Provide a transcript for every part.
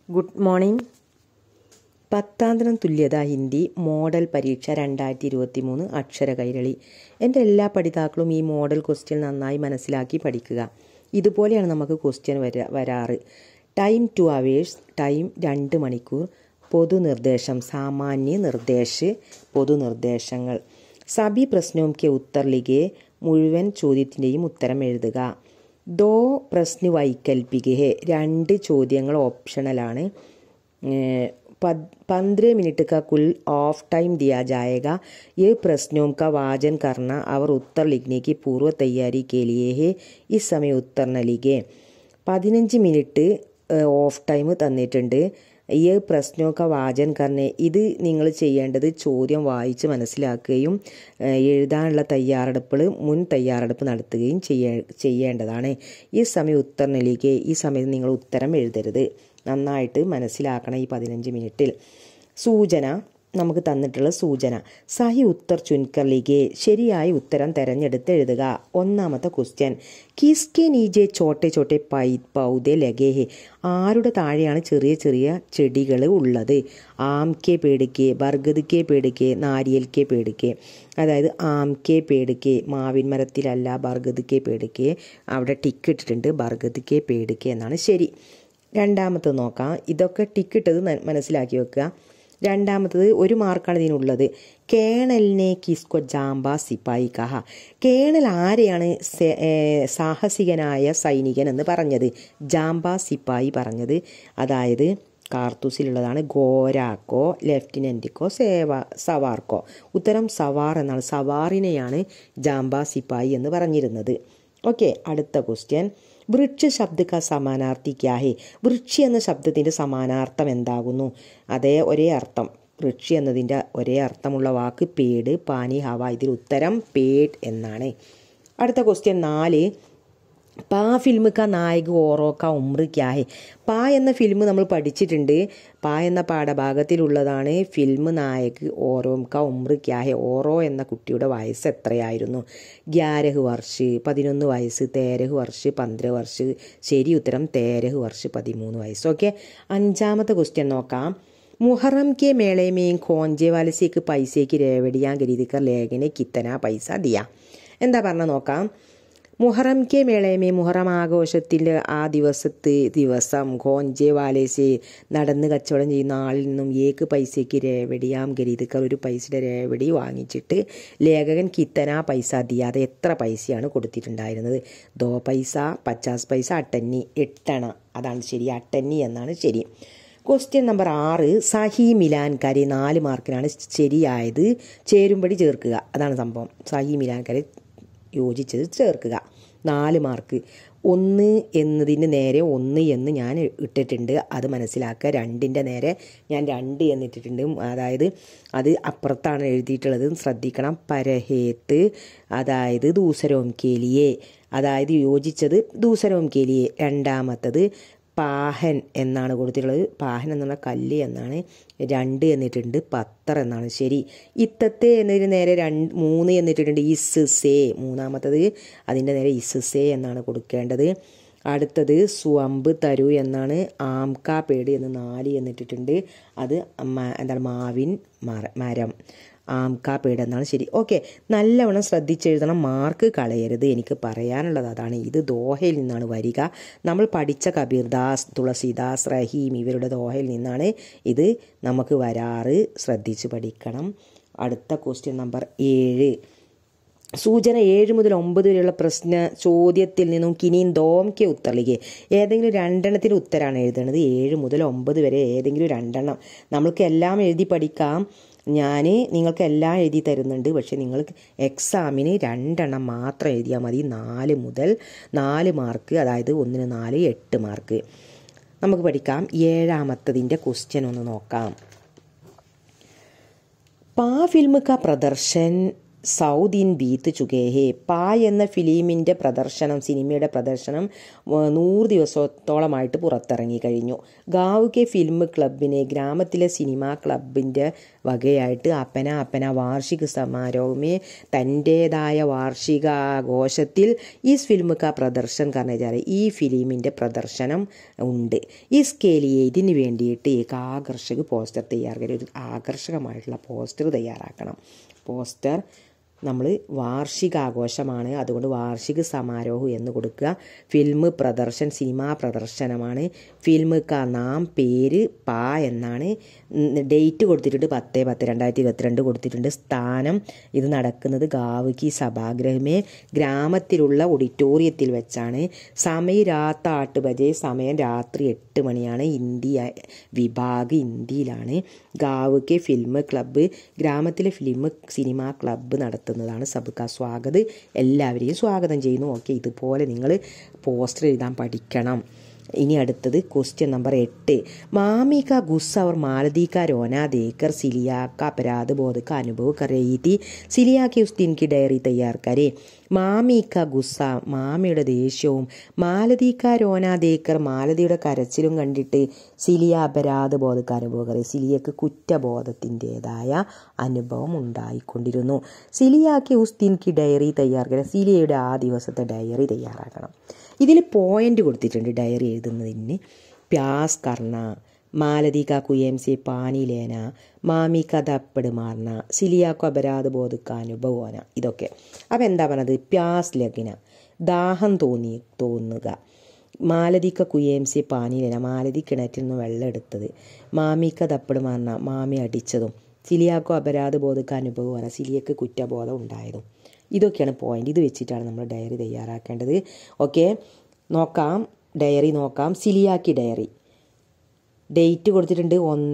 Good morning. 10ാം തരം തുല്യത Hindi model പരീക്ഷ 2023 അക്ഷര കൈരളി. എൻ്റെ എല്ലാ പഠിതാക്കളും ഈ മോഡൽ ക്വസ്റ്റ്യൻ നന്നായി മനസ്സിലാക്കി പഠിക്കുക. ഇതുപോലെയാണ് നമുക്ക് ക്വസ്റ്റ്യൻ വരാറ്. ടൈം 2 hours, ടൈം 2 മണിക്കൂർ. പൊതുനിർദ്ദേശം, സാമാന്യ നിർദ്ദേശ്, പൊതുനിർദ്ദേശങ്ങൾ. സബി പ്രശ്നവും കെ ഉത്തർ ലിഖേ, മുഴുവൻ ചോദ്യത്തിൻ്റെയും ഉത്തരം എഴുതുക. ദോ പ്രശ്ന വൈകൽപിക ഹെ, 2 ചോദ്യങ്ങൾ ഓപ്ഷണലാണ്. 15 मिनट का कुल ऑफ टाइम दिया जाएगा. ये प्रश्नों का वाचन करना और उत्तर लिखने की पूर्व तैयारी के लिए है. इस समय उत्तर न लिखे. 15 മിനിറ്റ് ഓഫ് ടൈം തന്നിട്ടുണ്ട്. ഈ പ്രശ്നമൊക്കെ വാചൻ കർണേ, ഇത് നിങ്ങൾ ചെയ്യേണ്ടത് ചോദ്യം വായിച്ച് മനസ്സിലാക്കുകയും എഴുതാനുള്ള മുൻ തയ്യാറെടുപ്പ് നടത്തുകയും ചെയ്യേണ്ടതാണ്. ഈ സമയം ഉത്തരനിലേക്ക്, ഈ സമയത്ത് നിങ്ങൾ ഉത്തരം എഴുതരുത്. നന്നായിട്ട് മനസ്സിലാക്കണം ഈ 15 മിനിറ്റിൽ. സൂചന നമുക്ക് തന്നിട്ടുള്ള സൂചന. സഹി ഉത്തർ ചുൻകർലിക്ക്, ശരിയായ ഉത്തരം തിരഞ്ഞെടുത്ത് എഴുതുക. ഒന്നാമത്തെ ക്വസ്റ്റ്യൻ, കിസ്കെ നീജെ ചോട്ടെ ചോട്ടെ പൗദെ ലഗേ ഹെ, ആരുടെ താഴെയാണ് ചെറിയ ചെറിയ ചെടികൾ ഉള്ളത്? ആം കെ പേടിക്കെ, ബർഗദ് കെ പേടിക്കെ, നാരിയൽ കെ പേടിക്കെ. അതായത് ആം കെ പേടിക്കെ മാവിൻ മരത്തിലല്ല, ബർഗദ് കെ പേടിക്കെ അവിടെ ടിക്ക് ഇട്ടിട്ടുണ്ട്, ബർഗദ് കെ പേടിക്കെ എന്നാണ് ശരി. രണ്ടാമത്തത് നോക്കാം. ഇതൊക്കെ ടിക്ക് ഇട്ടത് മനസ്സിലാക്കി വെക്കുക. രണ്ടാമത്തത് 1 മാർക്കാണ് ഇതിനുള്ളത്. കേണലിനെ കിസ്കോ ജാംബ സിപ്പായി കഹ, കേണൽ ആരെയാണ് സാഹസികനായ സൈനികൻ എന്ന് പറഞ്ഞത്? ജാംബ സിപ്പായി പറഞ്ഞത്. അതായത് കാർത്തൂസിലുള്ളതാണ്. ഗോരാക്കോ, ലെഫ്റ്റിനൻറ്റിക്കോ, സവാർക്കോ. ഉത്തരം സവാർ എന്നാണ്. സവാറിനെയാണ് ജാംബ സിപ്പായി എന്ന് പറഞ്ഞിരുന്നത്. ഓക്കെ, അടുത്ത ക്വസ്റ്റ്യൻ. വൃക്ഷ ശബ്ദ ക സമാനാർത്ഥി ക്യാ ഹെ, വൃക്ഷി എന്ന ശബ്ദത്തിൻ്റെ സമാനാർത്ഥം എന്താകുന്നു? ഒരേ അർത്ഥം, വൃക്ഷി എന്നതിൻ്റെ ഒരേ അർത്ഥമുള്ള വാക്ക് പേട്, പാനി, ഹവ. ഇതിൽ ഉത്തരം പേട് എന്നാണ്. അടുത്ത ക്വസ്റ്റ്യൻ 4. പാ ഫിലിം ക നായക ഓറോ ക ഉമ്ര ക്യാ ഹെ, പാ എന്ന ഫിലിം നമ്മൾ പഠിച്ചിട്ടുണ്ട്. പാ എന്ന പാഠഭാഗത്തിലുള്ളതാണ് ഫിലിം നായക് ഓരോ ക ഉമ്ര ക്യാ ഹെ, ഓറോ എന്ന കുട്ടിയുടെ വയസ്സ് എത്രയായിരുന്നു? 11 വർഷ്, 11 വയസ്സ്. 13 വർഷ്, 15 വർഷ്. ശരി ഉത്തരം 13 വർഷ്, 13 വയസ്സ്. ഓക്കെ, 5ാമത്തെ ക്വസ്റ്റ്യൻ നോക്കാം. മുഹറം കെ മേളേമേയും ഖോഞ്ചെ വാലസേക്ക് പൈസയ്ക്ക് രേവടിയാൻ ഗരീദിക്കർ ലേഖനെ കിത്തന പൈസ ദിയ. എന്താ പറഞ്ഞാൽ നോക്കാം. മുഹറം കെ മേളയമേ, മുഹറം ആഘോഷത്തിൻ്റെ ആ ദിവസം ഖോഞ്ചെ വാലേസെ നടന്ന് കച്ചവടം ചെയ്യുന്ന ആളിൽ നിന്നും ഏക്ക് പൈസയ്ക്ക് രേവടിയാം ഗരീദിക്കർ, ഒരു പൈസയുടെ രേവടി വാങ്ങിച്ചിട്ട് ലേഖകൻ കിത്തന പൈസ ദിയ, അത് എത്ര പൈസയാണ് കൊടുത്തിട്ടുണ്ടായിരുന്നത്? 2 പൈസ, 50 പൈസ, 8 അണ. 8 അണ, അതാണ് ശരി. 8 അണ എന്നാണ് ശരി. Question number 6. സഹി മിലാൻകാരെ, 4 മാർക്കിനാണ് ശരിയായത്. ചേരുംപടി ചേർക്കുക, അതാണ് സംഭവം. സഹി മിലാൻകാരെ യോജിച്ചത് ചേർക്കുക. 4 മാർക്ക്. 1 എന്നതിന് നേരെ 1 എന്ന് ഞാൻ ഇട്ടിട്ടുണ്ട്, അത് മനസ്സിലാക്കുക. 2ൻ്റെ നേരെ ഞാൻ 2 എന്നിട്ടിട്ടുണ്ട്, അതായത് അത് അപ്പുറത്താണ് എഴുതിയിട്ടുള്ളത്, ശ്രദ്ധിക്കണം. പരഹേത്ത്, അതായത് ദൂസരോം കേലിയെ, അതായത് യോജിച്ചത് ദൂസരോം കേലിയെ. രണ്ടാമത്തത് പാഹൻ എന്നാണ് കൊടുത്തിട്ടുള്ളത്, പാഹൻ എന്നുള്ള കല്ല് എന്നാണ്. 2 എന്നിട്ടുണ്ട്, പത്തർ എന്നാണ് ശരി. ഇത്തത്തെ എന്നതിന് നേരെ 3 എന്നിട്ടിട്ടുണ്ട്, ഇസ് സേ. മൂന്നാമത്തത് അതിൻ്റെ നേരെ ഇസ് സേ എന്നാണ് കൊടുക്കേണ്ടത്. അടുത്തത് സുവമ്പ് തരു എന്നാണ്. ആംകാ പേട് എന്ന് 4 എന്നിട്ടിട്ടുണ്ട്, അത് എന്താണ് മാവിൻ മരം. ആംകാ പേട് എന്നാണ് ശരി. ഓക്കെ, നല്ലവണ്ണം ശ്രദ്ധിച്ചെഴുതണം, മാർക്ക് കളയരുത്. എനിക്ക് പറയാനുള്ളത് അതാണ്. ഇത് ദോഹയിൽ നിന്നാണ് വരിക. നമ്മൾ പഠിച്ച കബീർദാസ്, തുളസിദാസ്, റഹീം ഇവരുടെ ദോഹയിൽ നിന്നാണ് ഇത് നമുക്ക് വരാറ്. ശ്രദ്ധിച്ച് പഠിക്കണം. അടുത്ത ക്വസ്റ്റ്യൻ നമ്പർ 7. സൂചന 7 മുതൽ 9 വരെയുള്ള പ്രശ്ന ചോദ്യത്തിൽ നിന്നും കിനിയും ദോം കെ ഉത്തർലിക്ക്, ഏതെങ്കിലും 2 എണ്ണത്തിൻ്റെ ഉത്തരമാണ് എഴുതുന്നത്. 7 മുതൽ 9 വരെ ഏതെങ്കിലും 2 എണ്ണം. നമ്മൾക്ക് എല്ലാം എഴുതി പഠിക്കാം. ഞാൻ നിങ്ങൾക്ക് എല്ലാം എഴുതി തരുന്നുണ്ട്, പക്ഷേ നിങ്ങൾക്ക് എക്സാമിന് 2 എണ്ണം മാത്രം എഴുതിയാൽ മതി. 4 മുതൽ 4 മാർക്ക്, അതായത് 1-ന് 4, 8 മാർക്ക്. നമുക്ക് പഠിക്കാം. 7ാമത്തതിൻ്റെ ക്വസ്റ്റ്യൻ ഒന്ന് നോക്കാം. പാ ഫിലിം കാ പ്രദർശൻ സൗദിൻ ബീത്ത് ചുകേഹെ. പാ എന്ന ഫിലിമിൻ്റെ പ്രദർശനം, സിനിമയുടെ പ്രദർശനം 100 ദിവസത്തോളമായിട്ട് പുറത്തിറങ്ങി കഴിഞ്ഞു. ഗാവ് കെ ഫിലിം ക്ലബിനെ, ഗ്രാമത്തിലെ സിനിമാ ക്ലബിൻ്റെ വകയായിട്ട് അപ്പന വാർഷിക സമാരോഹമേ, തൻ്റേതായ വാർഷികാഘോഷത്തിൽ ഈ ഫിലിം കാ പ്രദർശൻ കാരണം ഈ ഫിലിമിൻ്റെ പ്രദർശനം ഉണ്ട്. ഈ സ്കേലിയെ ഇതിന് വേണ്ടിയിട്ട് ആകർഷക പോസ്റ്റർ തയ്യാറാക്കുക. ഒരു ആകർഷകമായിട്ടുള്ള പോസ്റ്റർ തയ്യാറാക്കണം. പോസ്റ്റർ നമ്മൾ വാർഷികാഘോഷമാണ്, അതുകൊണ്ട് വാർഷിക സമാരോഹം എന്ന് കൊടുക്കുക. ഫിലിം പ്രദർശൻ, സിനിമാ പ്രദർശനമാണ്. ഫിലിം കാ നാം, പേര് പാ എന്നാണ്. ഡേറ്റ് കൊടുത്തിട്ടുണ്ട് 10/10/2022 കൊടുത്തിട്ടുണ്ട്. സ്ഥാനം ഇത് നടക്കുന്നത് ഗാവ് കി സഭാഗ്രഹമേ, ഗ്രാമത്തിലുള്ള ഓഡിറ്റോറിയത്തിൽ വെച്ചാണ്. സമയം രാത്ത് 8 ബജെ, സമയം രാത്രി 8 മണിയാണ്. ഇന്ത്യ വിഭാഗ് ഇന്ത്യയിലാണ്. ഗാവ് കെ ഫിലിം ക്ലബ്ബ്, ഗ്രാമത്തിലെ സിനിമാ ക്ലബ്ബ് നടത്തുന്നതാണ്. സബ്കാ സ്വാഗത്, എല്ലാവരെയും സ്വാഗതം ചെയ്യുന്നു. ഓക്കെ, ഇതുപോലെ നിങ്ങൾ പോസ്റ്റർ എഴുതാൻ പഠിക്കണം. ഇനി അടുത്തത് ക്വസ്റ്റ്യൻ നമ്പർ 8. मामी का गुस्सा और मालती का रोना देखकर सिलिया का अपराध बोध का अनुभव कर रही थी. सिलिया की उस दिन की डायरी तैयार करें. മാമി ക ഗുസ്സ, മാമിയുടെ ദേഷ്യവും, മാലതിക രോന ദേക്കർ, മാലതിയുടെ കരച്ചിലും കണ്ടിട്ട് സിലിയ അപരാധ ബോധക്ക് അനുഭവം, സിലിയക്ക് കുറ്റബോധത്തിൻ്റെതായ അനുഭവം ഉണ്ടായിക്കൊണ്ടിരുന്നു. സിലിയാക്ക് ഉസ് ദിൻക്ക് ഡയറി തയ്യാറാക്കണം. സിലിയയുടെ ആ ദിവസത്തെ ഡയറി തയ്യാറാക്കണം. ഇതിൽ പോയിന്റ് കൊടുത്തിട്ടുണ്ട് ഡയറി എഴുതുന്നതിന്. പ്യാസ് കർണ, मालती का कुएम से पानी लेना, മാമി കഥ അപ്പട് മാറണ, സിലിയാക്കോ അപരാധ ബോധക്ക് അനുഭവന. ഇതൊക്കെ അപ്പം എന്താ പറഞ്ഞത്? പ്യാസ് ലഗ്ന, ദാഹം തോന്നുക. മാലതിക്ക കുയേംസി പാനിലേന, മാലതി കിണറ്റിൽ നിന്ന് വെള്ളം എടുത്തത്. മാമിക്ക തപ്പട് മാറണ, മാമി അടിച്ചതും. സിലിയാക്കോ അപരാധ ബോധക്ക് അനുഭവമാണ്, സിലിയക്ക് കുറ്റബോധം ഉണ്ടായതും. ഇതൊക്കെയാണ് പോയിന്റ്. ഇത് വെച്ചിട്ടാണ് നമ്മൾ ഡയറി തയ്യാറാക്കേണ്ടത്. ഓക്കെ, നോക്കാം, ഡയറി നോക്കാം. സിലിയാക്കി ഡയറി ഡേറ്റ് കൊടുത്തിട്ടുണ്ട്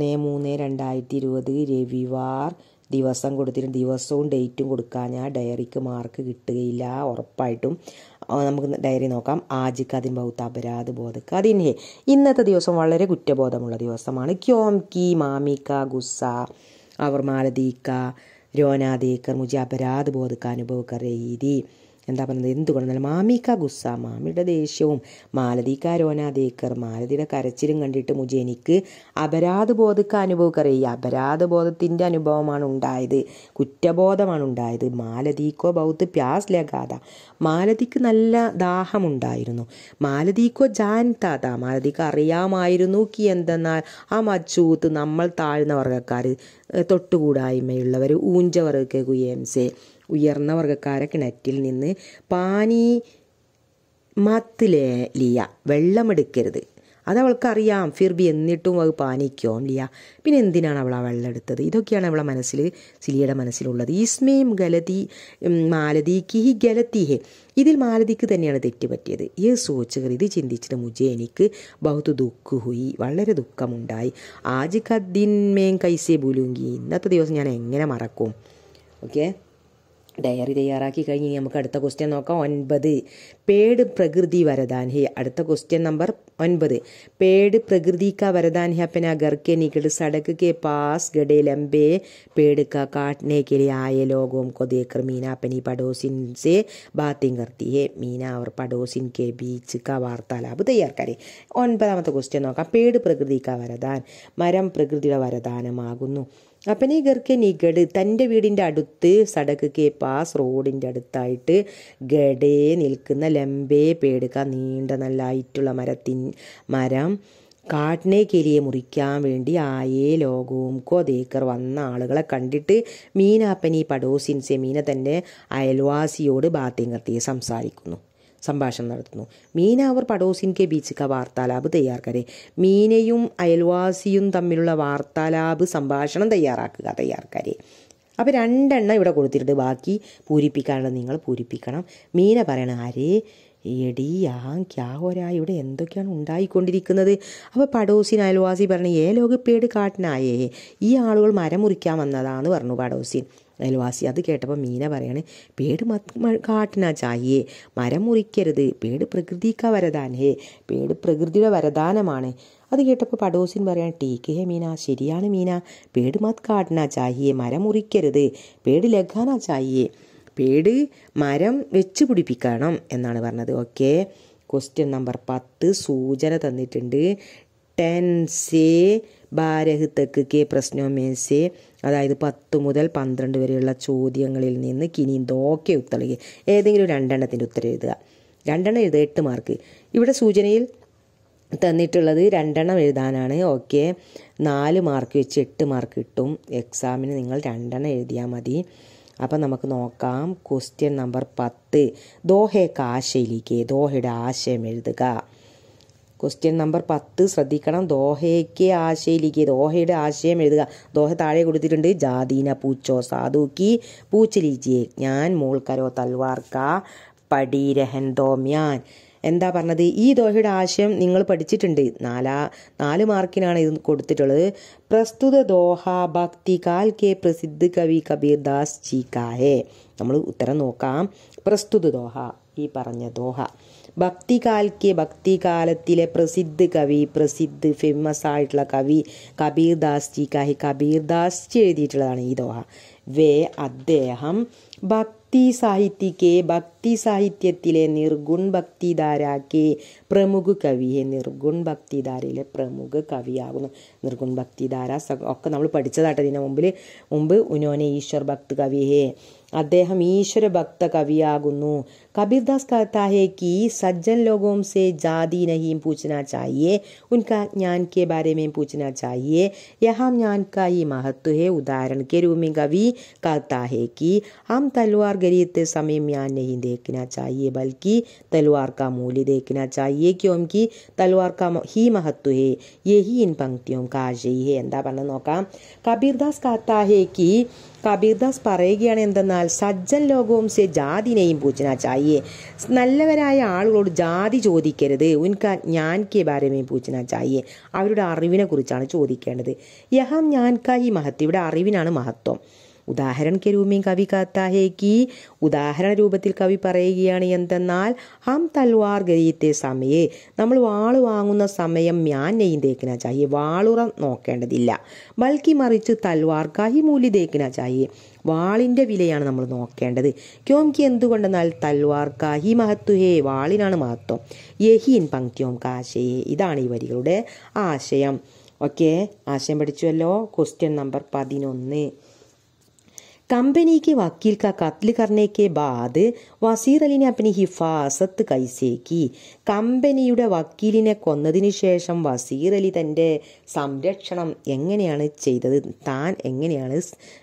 1/3/2020 രവിവാർ. ദിവസം കൊടുത്തിട്ടുണ്ട്. ദിവസവും ഡേറ്റും കൊടുക്കാഞ്ഞാൽ ഡയറിക്ക് മാർക്ക് കിട്ടുകയില്ല ഉറപ്പായിട്ടും. നമുക്ക് ഡയറി നോക്കാം. ആജിക്ക് അതിൻ ബഹുത്ത് അപരാധ ബോധക്ക് അതിനെ, ഇന്നത്തെ ദിവസം വളരെ കുറ്റബോധമുള്ള ദിവസമാണ്. ക്യോം കി മാമിക്ക ഗുസ്സ അവർ മാലതിക്ക രോനാദേക്കർ മുജെ അപരാധ ബോധക്ക് അനുഭവ രീതി. എന്താ പറയുന്നത്? എന്തുകൊണ്ടെന്നാൽ മാമിക്ക ഗുസ്സ, മാമിയുടെ ദേഷ്യവും, മാലതിക്ക രോനാദേക്കർ, മാലതിയുടെ കരച്ചിലും കണ്ടിട്ട് മുജെ എനിക്ക് അപരാധ ബോധക്ക് അനുഭവക്കറിയ, അപരാധ ബോധത്തിൻ്റെ അനുഭവമാണ് ഉണ്ടായത്, കുറ്റബോധമാണ് ഉണ്ടായത്. മാലതിക്കോ ബൗത്ത് പ്യാസ് ലഗാത, മാലതിക്ക് നല്ല ദാഹമുണ്ടായിരുന്നു. മാലതിക്കോ ജാൻതാത, മാലതിക്ക് അറിയാമായിരുന്നു. കി എന്തെന്നാൽ ആ മച്ചൂത്ത്, നമ്മൾ താഴ്ന്ന വർഗ്ഗക്കാർ, തൊട്ടുകൂടായ്മയുള്ളവർ, ഊഞ്ചവർഗ്ഗ കുയേംസെ, ഉയർന്ന വർഗ്ഗക്കാരെ കിണറ്റിൽ നിന്ന് പാനി മത്തിലിയ, വെള്ളമെടുക്കരുത്, അതവൾക്കറിയാം. ഫിർബി എന്നിട്ടും അത് പാനിക്കോ ലിയ, പിന്നെ എന്തിനാണ് അവൾ ആ വെള്ളം എടുത്തത്? ഇതൊക്കെയാണ് അവളെ മനസ്സിൽ, സിലിയുടെ മനസ്സിലുള്ളത്. ഈസ്മേം ഗലതി മാലതിക്ക് ഹി ഗലത്തി ഹെ, ഇതിൽ മാലതിക്ക് തന്നെയാണ് തെറ്റ് പറ്റിയത്. ഈ സോച്ചുകൾ, ഇത് ചിന്തിച്ചിട്ട് മുജെ എനിക്ക് ബഹുത്ത് ദുഃഖ് ഹുയി, വളരെ ദുഃഖമുണ്ടായി. ആജ് കദ്ദിൻമേം കൈസേ ബുലുങ്കി, ഇന്നത്തെ ദിവസം ഞാൻ എങ്ങനെ മറക്കും? ഓക്കെ, ഡയറി തയ്യാറാക്കി കഴിഞ്ഞ് നമുക്ക് അടുത്ത ക്വസ്റ്റ്യൻ നോക്കാം. 9. പേട് പ്രകൃതി വരദാൻ ഹെ. അടുത്ത ക്വസ്റ്റ്യൻ നമ്പർ 9. पेड़ प्रकृति का वरदान है. अपना घर के निकट सड़क के पास गड़े लंबे पेड़ का काटने के लिए आए लोगों को देखकर मीना अपनी पड़ोसिन से बातें करती है. मीना और पड़ोसिन के बीच का वार्तालाप तैयार करें. 9ാമത്തെ ക്വസ്റ്റ്യൻ നോക്കാം. പേട് പ്രകൃതി കാ വരദാൻ, മരം പ്രകൃതിയുടെ വരദാനമാകുന്നു. അപ്പനെ ഗർക്കെ നിഗഡ്, തൻ്റെ വീടിൻ്റെ അടുത്ത്, സടക്ക് കെ പാസ്, റോഡിൻ്റെ അടുത്തായിട്ട്, ഗഡേ നിൽക്കുന്ന, ലംബേ പേടുക നീണ്ട നല്ല ഹൈറ്റുള്ള മരം, കാട്ടിനെ കെലിയെ മുറിക്കാൻ വേണ്ടി ആയേ ലോകവും കൊതേക്കർ വന്ന ആളുകളെ കണ്ടിട്ട് മീനാപ്പനി പടോസിൻസെ, മീന തൻ്റെ അയൽവാസിയോട് ബാത്തേങ്കർത്തിയെ സംഭാഷണം നടത്തുന്നു. മീന അവർ പടോസിൻകെ ബീച്ച് ക വാർത്താലാപ് തയ്യാർ കരെ, മീനയും അയൽവാസിയും തമ്മിലുള്ള വാർത്താലാപ് സംഭാഷണം തയ്യാർ കരെ. അപ്പോൾ 2 എണ്ണം ഇവിടെ കൊടുത്തിട്ടുണ്ട്, ബാക്കി പൂരിപ്പിക്കാനുള്ളത് നിങ്ങൾ പൂരിപ്പിക്കണം. മീന പറയണ, ആരേ എടി ക്യാ ഹോരാ, ഇവിടെ എന്തൊക്കെയാണ് ഉണ്ടായിക്കൊണ്ടിരിക്കുന്നത്? അപ്പോൾ പടോസിൻ, അയൽവാസി പറഞ്ഞു, ലോക പേട് കാട്ടിനായേ, ഈ ആളുകൾ മരം മുറിക്കാൻ വന്നതാന്ന് പറഞ്ഞു പടോസിൻ. അയൽവാസി. അത് കേട്ടപ്പോൾ മീന പറയാണ്, പേട് മത് കാട്ടിനാ ചായേ, മരം മുറിക്കരുത്, പേട് പ്രകൃതിക്കാ വരദാൻ ഹേ, പേട് പ്രകൃതിയുടെ വരദാനമാണ്. അത് കേട്ടപ്പോൾ പടോസിൻ പറയാണ്, ടീക്ക് ഹേ മീന, ശരിയാണ് മീന, പേട് മത് കാട്ടിനാ ചായേ, മരം മുറിക്കരുത്, പേട് ലഗാനാ ചായേ, പേട് മരം വെച്ച് പിടിപ്പിക്കണം എന്നാണ് പറഞ്ഞത്. ഓക്കെ. ക്വസ്റ്റ്യൻ നമ്പർ 10 സൂചന തന്നിട്ടുണ്ട്. 10 से 12 तक के प्रश्नों में से, അതായത് 10 മുതൽ 12 വരെയുള്ള ചോദ്യങ്ങളിൽ നിന്ന് കിനി ദോക്കെ ഉത്തരം എഴുതുക. ഏതെങ്കിലും 2 എണ്ണത്തിൻ്റെ ഉത്തരം എഴുതുക. 2 എണ്ണം എഴുതുക, 8 മാർക്ക്. ഇവിടെ സൂചനയിൽ തന്നിട്ടുള്ളത് 2 എണ്ണം എഴുതാനാണ്. ഓക്കെ. 4 മാർക്ക് വെച്ച് 8 മാർക്ക് കിട്ടും. എക്സാമിന് നിങ്ങൾ 2 എണ്ണം എഴുതിയാൽ മതി. അപ്പം നമുക്ക് നോക്കാം. ക്വസ്റ്റ്യൻ നമ്പർ 10 ദോഹയ്ക്ക് ആശയിലേക്ക്, ദോഹയുടെ ആശയം എഴുതുക. ക്വസ്റ്റ്യൻ നമ്പർ 10 ശ്രദ്ധിക്കണം. ദോഹയ്ക്ക് ആശയിലേക്ക്, ദോഹയുടെ ആശയം എഴുതുക. ദോഹ താഴെ കൊടുത്തിട്ടുണ്ട്. ജാദീന പൂച്ചോ സാധുക്കി പൂച്ച് ലീജിയെ, ഞാൻ മോൾ കരോ തൽവാർ കാ പടി രഹൻ ദോ മ്യാൻ. എന്താ പറഞ്ഞത്? ഈ ദോഹയുടെ ആശയം നിങ്ങൾ പഠിച്ചിട്ടുണ്ട്. 4 മാർക്കിനാണ് ഇത് കൊടുത്തിട്ടുള്ളത്. പ്രസ്തുത ദോഹ ഭക്തികാൽ കെ പ്രസിദ്ധ കവി കബീർദാസ് ജി കാ ഹേ. നമ്മൾ ഉത്തരം നോക്കാം. പ്രസ്തുത ദോഹ, ഈ പറഞ്ഞ ദോഹ, ഭക്തികാലത്തിലെ പ്രസിദ്ധ കവി, പ്രസിദ്ധ ഫേമസ് ആയിട്ടുള്ള കവി കബീർദാസ് ജി കാ ഹേ, കബീർദാസ് ജി എഴുതിയിട്ടുള്ളതാണ് ഈ ദോഹ. അദ്ദേഹം ഭക്തി സാഹിത്യത്തിലെ നിർഗുൺ ഭക്തിധാരാക്കെ പ്രമുഖ കവി ഹേ, നിർഗുൺ ഭക്തിധാരയിലെ പ്രമുഖ കവിയാകുന്നു. നിർഗുൺ ഭക്തിധാര ഒക്കെ നമ്മൾ പഠിച്ചതായിട്ട് ഇതിന് മുമ്പ് ഉനോനെ ഈശ്വർ ഭക്ത് കവി ഹേ, അദ്ദേഹം ഈശ്വര ഭക്ത കവിയാകുന്നു. കബീർദാസ് कहता है कि सज्जन लोगों से जाति नहीं पूछना चाहिए, उनका ज्ञान के बारे में पूछना चाहिए, यहाँ ज्ञान का ही महत्व है. उदाहरण के रूप में कवि कहता है कि हम तलवार खरीदते समय ज्ञान नहीं देखना चाहिए, बल्कि तलवार का मूल्य देखना चाहिए, क्योंकि तलवार का ही महत्व है. यही इन पंक्तियों का आशय है. എന്താ പറഞ്ഞത് നോക്കാം. കബീർദാസ് कहता है कि, കബീർദാസ് പറയുകയാണ് എന്തെന്നാൽ, സജ്ജൻ ലോകവും സെ ജാതിനെയും പൂച്ചന ചായേ, നല്ലവരായ ആളുകളോട് ജാതി ചോദിക്കരുത്. ഉൻക ജ്ഞാൻ കെ ബാരമേ പൂച്ചന ചായേ, അവരുടെ അറിവിനെ കുറിച്ചാണ് ചോദിക്കേണ്ടത്. യഹം ജ്ഞാൻ കാ ഹി മഹത്വം, ഇവിടെ അറിവിനാണ് മഹത്വം. ഉദാഹരണ കെ രൂപം കവി कहता है कि, ഉദാഹരണ രൂപത്തിൽ കവി പറയുകയാണ് എന്തെന്നാൽ, ഹം തൽവാർ ഖരീദത്തെ സമയേ, നമ്മൾ വാള് വാങ്ങുന്ന സമയം മ്യാൻ നെയ്യും തേക്കിന ചായേ, വാളുറ നോക്കേണ്ടതില്ല. ബൽക്കി മറിച്ച് തൽവാർ കാഹി മൂല്യ തേക്കിന ചായേ, വാളിൻ്റെ വിലയാണ് നമ്മൾ നോക്കേണ്ടത്. ക്യോംകി എന്തുകൊണ്ടെന്നാൽ തൽവാർ കാഹി മഹത്വ ഹേ, വാളിനാണ് മഹത്വം. യഹീൻ പങ്ക്തിയോം കാശയേ, ഇതാണ് ഈ വരികളുടെ ആശയം. ഓക്കെ, ആശയം പഠിച്ചുവല്ലോ. ക്വസ്റ്റ്യൻ നമ്പർ 11 कंपनी के वकील का कत्ल करने के बाद वसीर अली ने अपनी हिफाजत कैसे की. കമ്പനിയുടെ വക്കീലിനെ കൊന്നതിന് ശേഷം വസീർ അലി തൻ്റെ സംരക്ഷണം എങ്ങനെയാണ് ചെയ്തത്, താൻ എങ്ങനെയാണ്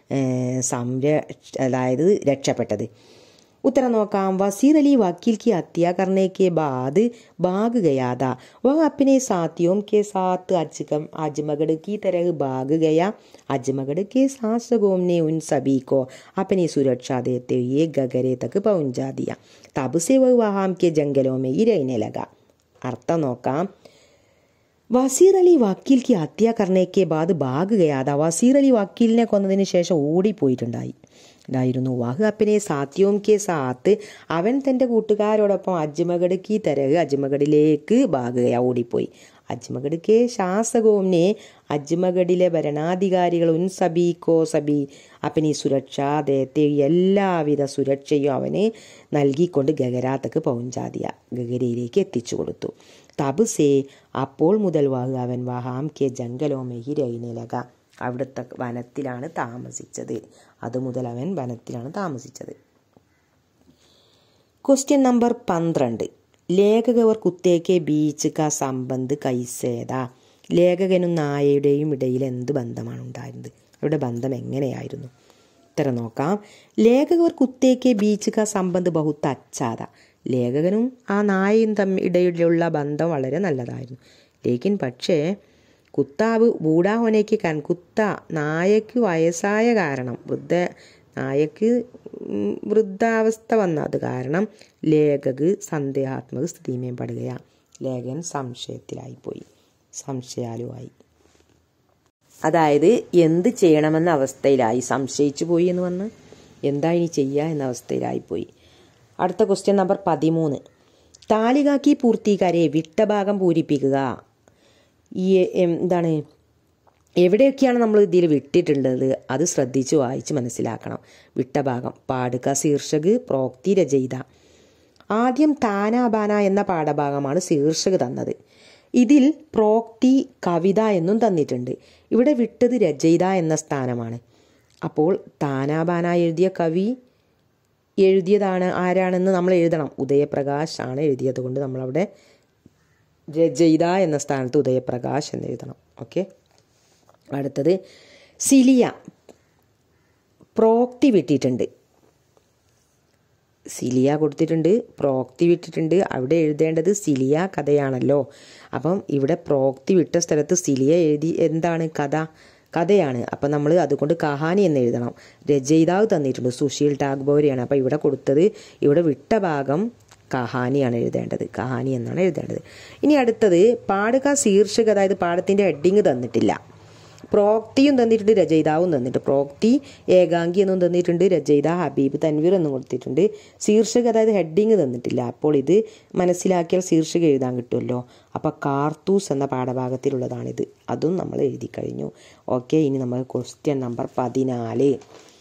അതായത് രക്ഷപ്പെട്ടത്? उत्तर नोकाम। वसीर अली वकील की हत्या करने के बाद भाग गया था। वह अपने साथियों के साथ अजमगढ़ की तरह भाग गया। अजमगढ़ के शासकों ने उन सभी को अपनी सुरक्षा देते हुए गगरे तक पहुंचा दिया। तब से वह वहां के जंगलों में ही रहने लगा। अर्थ नोकाम। വസീർ അലി വക്കീൽ की हत्या करने के बाद भाग गया था। വസീർ അലി വക്കീലിനെ കൊന്നതിന് ശേഷം ഓടിപ്പോയിട്ടുണ്ടായിരുന്നു। വഹ് അപ്പനെ സാത്യോം കെ സാത്ത്, അവൻ തൻ്റെ കൂട്ടുകാരോടൊപ്പം അജ്മഗഡ് കി തരഹ്, അജ്മഗഡിലേക്ക് ഭാഗുകയ, ഓടിപ്പോയി। അജ്മഗഡ് കെ ശാസകോനെ, അജ്മഗഡിലെ ഭരണാധികാരികൾ ഉൻ സബീക്കോ സബി അപ്പനി സുരക്ഷാ ദേത്തെ, എല്ലാവിധ സുരക്ഷയും അവന് നൽകിക്കൊണ്ട് ഗഗരാത്തക്ക് പൗഞ്ചാദിയ, ഗഗരയിലേക്ക് എത്തിച്ചു കൊടുത്തു। തബ് സേ, അപ്പോൾ മുതൽ വഹ് അവൻ വഹാം കെ ജംഗലോ മെഹി രൈനലക, അവിടുത്തെ വനത്തിലാണ് താമസിച്ചത്। അതുമുതൽ അവൻ വനത്തിലാണ് താമസിച്ചത്। ക്വസ്റ്റ്യൻ നമ്പർ 12, ലേഖകർ കുത്തേക്ക് ബീച്ച് കാ സംബന്ധ് കൈസേത, ലേഖകനും നായയുടെയും ഇടയിൽ എന്ത് ബന്ധമാണ് ഉണ്ടായിരുന്നത്? അവരുടെ ബന്ധം എങ്ങനെയായിരുന്നു? ഉത്തരം നോക്കാം। ലേഖകർ കുത്തേക്ക് ബീച്ച് കാ സംബന്ധ് ബഹുത്ത് അച്ചാത, ലേഖകനും ആ നായയും ഇടയിലുള്ള ബന്ധം വളരെ നല്ലതായിരുന്നു। ലേക്കിൻ പക്ഷേ കുത്താവ് ബൂഢാ ഹോനേക്ക് കുത്ത, നായക്ക് വയസ്സായ കാരണം, നായക്ക് വൃദ്ധാവസ്ഥ വന്നത് കാരണം ലേഖക് സന്ദേഹാത്മക സ്ഥിതിമേ പെടുകയാ, ലേഖകൻ സംശയത്തിലായിപ്പോയി, സംശയാലുവായി। അതായത് എന്ത് ചെയ്യണമെന്ന അവസ്ഥയിലായി, സംശയിച്ചു പോയി എന്ന് പറഞ്ഞ് എന്താ ഇനി ചെയ്യുക എന്ന അവസ്ഥയിലായിപ്പോയി. അടുത്ത ക്വസ്റ്റ്യൻ നമ്പർ 13. താലികാക്കി പൂർത്തീകാരെ വിട്ട ഭാഗം പൂരിപ്പിക്കുക. ഈ എന്താണ്, എവിടെയൊക്കെയാണ് നമ്മൾ ഇതിൽ വിട്ടിട്ടുള്ളത് അത് ശ്രദ്ധിച്ച് വായിച്ച് മനസ്സിലാക്കണം. വിട്ട ഭാഗം പാടുക ശീർഷക് പ്രോക്തി രചയിത. ആദ്യം താനാബാന എന്ന പാഠഭാഗമാണ് ശീർഷക് തന്നത്. ഇതിൽ പ്രോക്തി കവിത എന്നും തന്നിട്ടുണ്ട്. ഇവിടെ വിട്ടത് രചയിത എന്ന സ്ഥാനമാണ്. അപ്പോൾ താനാബാന എഴുതിയ കവി എഴുതിയതാണ് ആരാണെന്ന് നമ്മൾ എഴുതണം. ഉദയപ്രകാശ് ആണ് എഴുതിയത് കൊണ്ട് നമ്മളവിടെ രചയിത എന്ന സ്ഥാനത്ത് ഉദയപ്രകാശ് എന്ന് എഴുതണം. ഓക്കെ. അടുത്തത് സിലിയ പ്രോക്തി വിട്ടിട്ടുണ്ട്. സിലിയ കൊടുത്തിട്ടുണ്ട്, പ്രോക്തി വിട്ടിട്ടുണ്ട്. അവിടെ എഴുതേണ്ടത് സിലിയ കഥയാണല്ലോ. അപ്പം ഇവിടെ പ്രോക്തി വിട്ട സ്ഥലത്ത് സിലിയ എഴുതി എന്താണ്, കഥയാണ്. അപ്പം നമ്മൾ അതുകൊണ്ട് കഹാനി എന്ന് എഴുതണം. രചയിതാവ് തന്നിട്ടുണ്ട്, സുശീൽ ടാഗ്ബോരെയാണ്. അപ്പം ഇവിടെ കൊടുത്തത്, ഇവിടെ വിട്ട ഭാഗം കഹാനിയാണ് എഴുതേണ്ടത്, കഹാനി എന്നാണ് എഴുതേണ്ടത്. ഇനി അടുത്തത് പാടുക ശീർഷക്, അതായത് പാഠത്തിൻ്റെ ഹെഡിങ് തന്നിട്ടില്ല. പ്രോക്തിയും തന്നിട്ടുണ്ട്, രചയിതാവും തന്നിട്ടുണ്ട്. പ്രോക്തി ഏകാംഗി എന്നും തന്നിട്ടുണ്ട്, രചയിത ഹബീബ് തൻവീർ എന്നും കൊടുത്തിട്ടുണ്ട്. ശീർഷക് അതായത് ഹെഡിങ് തന്നിട്ടില്ല. അപ്പോൾ ഇത് മനസ്സിലാക്കിയാൽ ശീർഷക് എഴുതാൻ കിട്ടുമല്ലോ. അപ്പോൾ കാർത്തൂസ് എന്ന പാഠഭാഗത്തിലുള്ളതാണിത്. അതും നമ്മൾ എഴുതി കഴിഞ്ഞു. ഓക്കെ. ഇനി നമ്മൾ ക്വസ്റ്റ്യൻ നമ്പർ 14.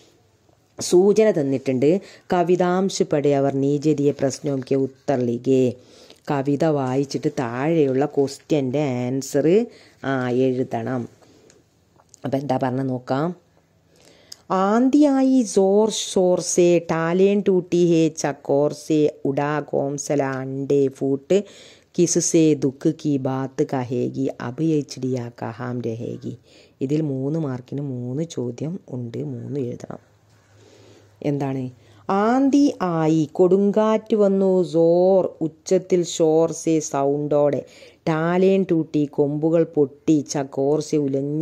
സൂചന തന്നിട്ടുണ്ട്. കവിതാംശ് പടെ അവർ നീജതിയെ പ്രശ്നവും കെ ഉത്തർ ലിഖേ. കവിത വായിച്ചിട്ട് താഴെയുള്ള ക്വസ്റ്റ്യൻ്റെ ആൻസർ എഴുതണം. അപ്പം എന്താ പറഞ്ഞ നോക്കാം. ആന്തിയായി जोर शोर से टालें टूटी है चकोर से उड़ा घोंसला अंडे फूट किससे दुख की बात कहेगी अब ये चिड़िया कहाँ रहेगी. ഇതിൽ 3 മാർക്കിന് 3 ചോദ്യം ഉണ്ട്, 3 എഴുതണം. എന്താണ്? ആന്തി ആയി കൊടുങ്കാറ്റ് വന്നു, സോർ ഉച്ചത്തിൽ, ഷോർസെ സൗണ്ടോടെ, ടാലേൻ ടൂട്ടി കൊമ്പുകൾ പൊട്ടി, ചക്കോർസെ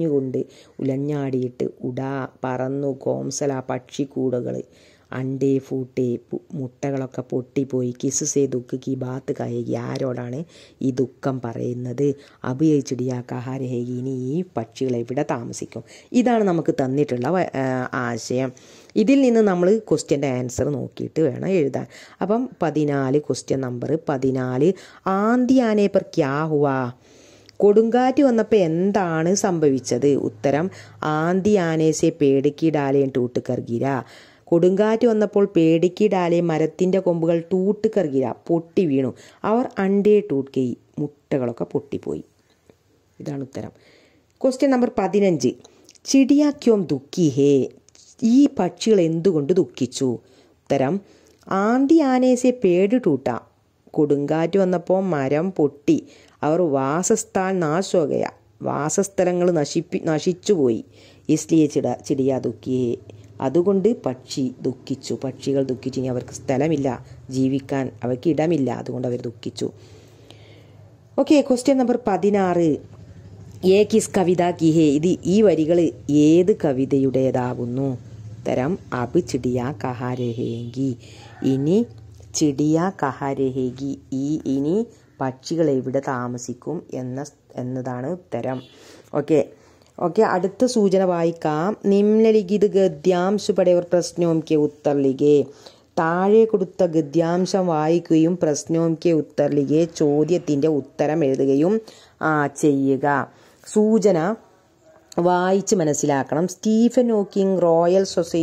ഉലഞ്ഞാടിയിട്ട്, ഉടാ പറന്നു, കോംസല പക്ഷിക്കൂടുകൾ, അണ്ടേ ഫൂട്ടേ മുട്ടകളൊക്കെ പൊട്ടിപ്പോയി, കിസ് സേ ദുഃഖ് കി ബാത്ത് കഹേഗി ആരോടാണ് ഈ ദുഃഖം പറയുന്നത്, അഭിയ ചിടിയ കഹാ രഹേഗി ഇനി ഈ പക്ഷികൾ എവിടെ താമസിക്കും. ഇതാണ് നമുക്ക് തന്നിട്ടുള്ള ആശയം. ഇതിൽ നിന്ന് നമ്മൾ ക്വസ്റ്റ്യൻ്റെ ആൻസർ നോക്കിയിട്ട് വേണം എഴുതാൻ. അപ്പം 14 ക്വസ്റ്റ്യൻ നമ്പർ 14. ആന്തി ആനെ പർ ക്യാ ഹുവാ. കൊടുങ്കാറ്റ് വന്നപ്പോൾ എന്താണ് സംഭവിച്ചത്? ഉത്തരം ആന്തി ആനേസെ പേടിക്കി ഡാലേൻ ടൂട്ട് കർഗിര. കൊടുങ്കാറ്റ് വന്നപ്പോൾ പേടിക്കി ഡാലേ മരത്തിൻ്റെ കൊമ്പുകൾ ടൂട്ട് കർഗിര പൊട്ടി വീണു. അവർ അണ്ടേ ടൂട്ട് കൈ മുട്ടകളൊക്കെ പൊട്ടിപ്പോയി. ഇതാണ് ഉത്തരം. Question number 15. ചിടിയ ക്യോം ദുഃഖി ഹേ. ഈ പക്ഷികൾ എന്തുകൊണ്ട് ദുഃഖിച്ചു? ഉത്തരം ആന്തി ആനേസെ പേട് ടൂട്ട. കൊടുങ്കാറ്റ് വന്നപ്പോൾ മരം പൊട്ടി. അവർ വാസസ്ഥാൻ നാശോകയ. വാസസ്ഥലങ്ങൾ നശിച്ചുപോയി. ഇസ്ലിയെ ചിടിയ ദുഃഖി ഹേ. അതുകൊണ്ട് പക്ഷി ദുഃഖിച്ചു. പക്ഷികൾ ദുഃഖിച്ചു. ഇനി അവർക്ക് സ്ഥലമില്ല, ജീവിക്കാൻ അവർക്ക് ഇടമില്ല, അതുകൊണ്ട് അവർ ദുഃഖിച്ചു. ഓക്കെ. Question number 16. ഏ കിസ് കവിത കി ഹേ. ഈ വരികൾ ഏത് കവിതയുടേതാകുന്നു? ഉത്തരം അബ് ചിടിയ കഹാ രഹേഗി. ഇനി ചിടിയ കഹാ രഹേഗി, ഇനി പക്ഷികൾ എവിടെ താമസിക്കും എന്നതാണ് ഉത്തരം. ഓക്കെ. അടുത്ത സൂചന വായിക്കാം. നിമ്നലിഖിത് ഗദ്യാംശ പടയവർ പ്രശ്നവും കെ ഉത്തർ ലിഖേ. താഴെ കൊടുത്ത ഗദ്യാംശം വായിക്കുകയും പ്രശ്നവും കെ ഉത്തർ ലിഖേ ചോദ്യത്തിൻ്റെ ഉത്തരം എഴുതുകയും ചെയ്യുക. സൂചന വായിച്ച് മനസ്സിലാക്കണം. Stephen Hawking Royal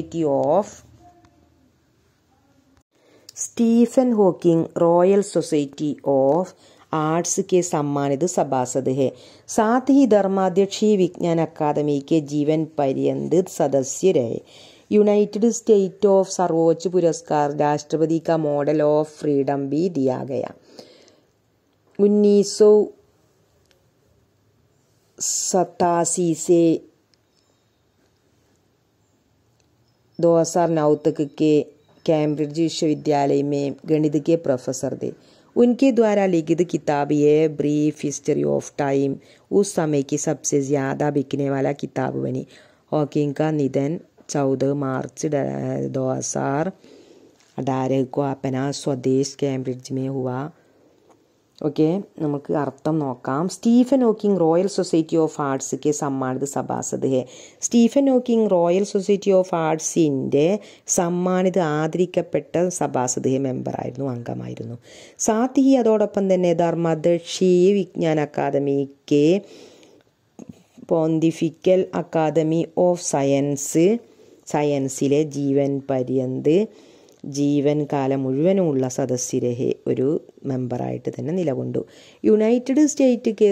Society of Arts के सम्मानित सभासद है. साथ ही धर्माध्यक्षीय विज्ञान अकादमी के जीवन पर्यंत सदस्य रहे. यूनाइटेड स्टेट ऑफ सर्वोच्च पुरस्कार राष्ट्रपति का मॉडल ऑफ फ्रीडम भी दिया गया. 1987 से 2009 तक के कैम्ब्रिज विश्वविद्यालय में गणित के प्रोफेसर थे. उनके द्वारा लिखित किताब ये ब्रीफ हिस्ट्री ऑफ टाइम उस समय की सबसे ज़्यादा बिकने वाला किताब बनी. हॉकिंग का निधन 14 मार्च 2018 को अपना स्वदेश कैम्ब्रिज में हुआ. ഓക്കെ, നമുക്ക് അർത്ഥം നോക്കാം. Stephen Hawking Royal Society of ആർട്സ്ക്ക് സമ്മാനിത് സഭാസദ് ഹെ. Stephen Hawking Royal Society of ആർട്സിൻ്റെ സമ്മാനിത് ആദരിക്കപ്പെട്ട സഭാസദ് ഹെ മെമ്പറായിരുന്നു, അംഗമായിരുന്നു. സാത്ത് ഹി അതോടൊപ്പം തന്നെ ധർമ്മദർശി വിജ്ഞാൻ അക്കാദമിക്ക് പോന്തിഫിക്കൽ അക്കാദമി ഓഫ് സയൻസിലെ ജീവൻ കാലം മുഴുവനുമുള്ള സദസ്യരെ ഒരു മെമ്പറായിട്ട് തന്നെ നിലകൊണ്ടു. യുണൈറ്റഡ് സ്റ്റേറ്റ് കെ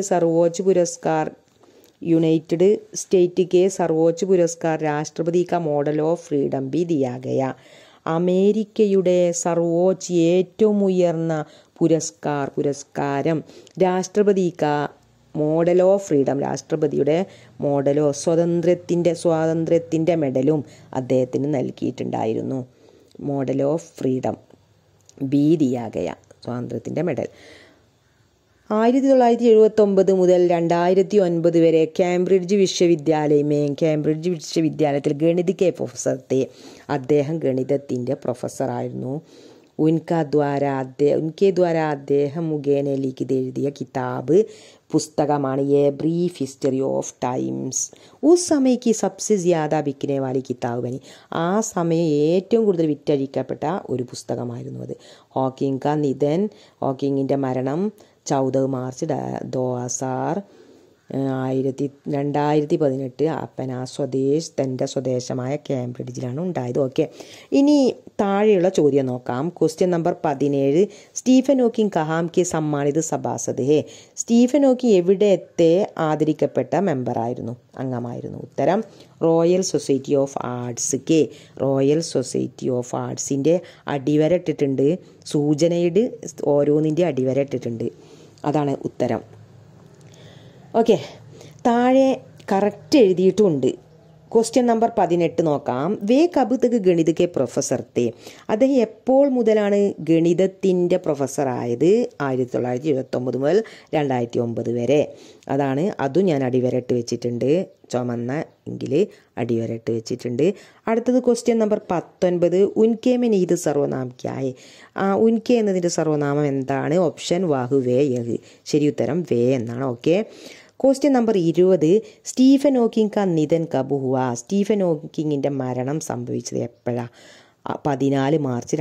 സർവോच्च പുരസ്കാർ രാഷ്ട്രപതി കാ മോഡൽ ഓഫ് ഫ്രീഡം ബി ദിയാ ഗയ. അമേരിക്കയുടെ സർവോच्च ഏറ്റവും ഉയർന്ന പുരസ്കാരം രാഷ്ട്രപതി കാ മോഡൽ ഓഫ് ഫ്രീഡം, രാഷ്ട്രപതിയുടെ മോഡലോ സ്വാതന്ത്ര്യത്തിൻ്റെ മെഡലും അദ്ദേഹത്തിന് നൽകിയിട്ടുണ്ടായിരുന്നു. മോഡൽ ഓഫ് ഫ്രീഡം ബി ദിയാ ഗയ, സ്വാതന്ത്ര്യത്തിൻ്റെ മെഡൽ. 1979 മുതൽ 2009 വരെ കേംബ്രിഡ്ജ് വിശ്വവിദ്യാലയത്തിൽ ഗണിത കെ പ്രൊഫസർ थे. അദ്ദേഹം ഗണിതത്തിൻ്റെ പ്രൊഫസറായിരുന്നു. उनके द्वारा അദ്ദേഹം മുഖേന ലിഖിത് എഴുതിയ കിതാബ് പുസ്തകമാണ് A Brief History of Times. ഉസ് സമയക്ക് സബ്സെ ജ്യാദ ബിക്കനെ വാലി കിതാബ് ബനി. ആ സമയം ഏറ്റവും കൂടുതൽ വിറ്റഴിക്കപ്പെട്ട ഒരു പുസ്തകമായിരുന്നു അത്. ഹോക്കിംഗ് കാ നിധൻ, ഹോക്കിങ്ങിൻ്റെ മരണം 14 മാർച്ച് 2018 അപ്പന തൻ്റെ സ്വദേശമായ കേംബ്രിഡ്ജിലാണ് ഉണ്ടായത്. ഓക്കെ, ഇനി താഴെയുള്ള ചോദ്യം നോക്കാം. Question number 17. സ്റ്റീഫൻ ഹോക്കിംഗ് കഹാം കെ സമ്മാനിത് സഭാസദ് ഹെ. സ്റ്റീഫൻ ഹോക്കിംഗ് എവിടത്തെ ആദരിക്കപ്പെട്ട മെമ്പറായിരുന്നു, അംഗമായിരുന്നു? ഉത്തരം റോയൽ സൊസൈറ്റി ഓഫ് ആർട്സ് കെ. റോയൽ സൊസൈറ്റി ഓഫ് ആർട്സിൻ്റെ അടിവര ഇട്ടിട്ടുണ്ട്, സൂചനയുടെ ഓരോന്നിൻ്റെ അടിവര ഇട്ടിട്ടുണ്ട്. അതാണ് ഉത്തരം. ഓക്കെ, താഴെ കറക്റ്റ് എഴുതിയിട്ടുമുണ്ട്. ക്വസ്റ്റ്യൻ നമ്പർ 18 നോക്കാം. വേ കബ് തക് ഗണിത കെ പ്രൊഫസർ थे. അദ്ദേഹം എപ്പോൾ മുതലാണ് ഗണിതത്തിൻ്റെ പ്രൊഫസറായത്? 1979 മുതൽ 2009 വരെ. അതും ഞാൻ അടിവരട്ട് വെച്ചിട്ടുണ്ട്, ചുമന്ന എങ്കിൽ അടിവരട്ട് വെച്ചിട്ടുണ്ട്. അടുത്തത് ക്വസ്റ്റ്യൻ നമ്പർ 19. ഉൻകെ മെ നിഹിത് സർവനാം ക്യാ ഹെ. ഉൻകെ എന്നതിൻ്റെ സർവനാമം എന്താണ്? ഓപ്ഷൻ വാഹു വേ യഹ്. ശരി ഉത്തരം വേ എന്നാണ്. Okay, question number 20. Stephen Hawking കാ നിധൻ കബ് ഹുവാ. സ്റ്റീഫൻ ഹോക്കിങ്ങിൻ്റെ മരണം സംഭവിച്ചത് എപ്പോഴാണ്? 14 മാർച്ച്